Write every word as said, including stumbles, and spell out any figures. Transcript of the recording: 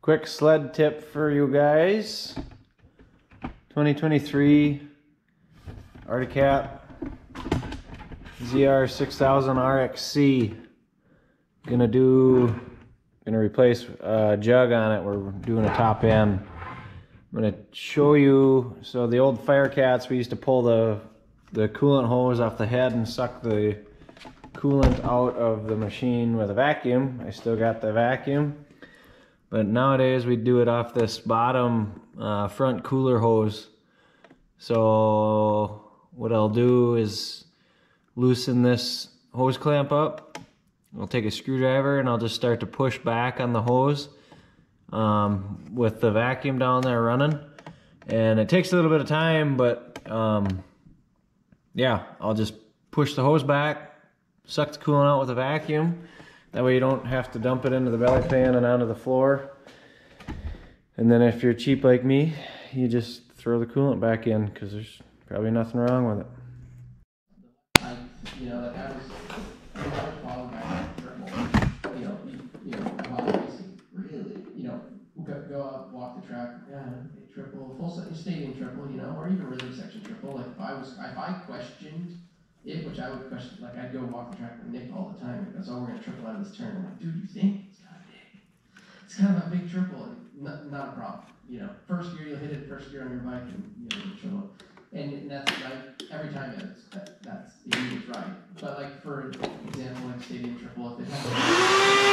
Quick sled tip for you guys. twenty twenty-three Arctic Cat Z R six thousand R X C. Gonna do, gonna replace a jug on it. We're doing a top end. I'm gonna show you, so the old firecats, we used to pull the, the coolant hose off the head and suck the coolant out of the machine with a vacuum. I still got the vacuum. But nowadays we do it off this bottom uh, front cooler hose. So what I'll do is loosen this hose clamp up. I'll take a screwdriver and I'll just start to push back on the hose um, with the vacuum down there running. And it takes a little bit of time, but um, yeah, I'll just push the hose back, suck the coolant out with a vacuum. That way you don't have to dump it into the belly pan and onto the floor. And then if you're cheap like me, you just throw the coolant back in because there's probably nothing wrong with it. I, you know, like I was, I was following my triple. You know, you, you know, while racing, really, you know, go, go out, walk the track, yeah, triple, full set, stadium triple, you know, or even rhythm section triple. Like if I was, if I questioned it, which I would question, like I'd go walk the track with Nick all the time. He goes, "Oh, we're gonna triple out of this turn." I'm like, "Dude, you think it's kind of big? It's kind of a big triple, and not, not a problem. You know, first gear you'll hit it, first gear on your bike, and you know, you'll triple it. And, and that's like every time it's that, that's it is right. But like for example, like stadium triple, if it has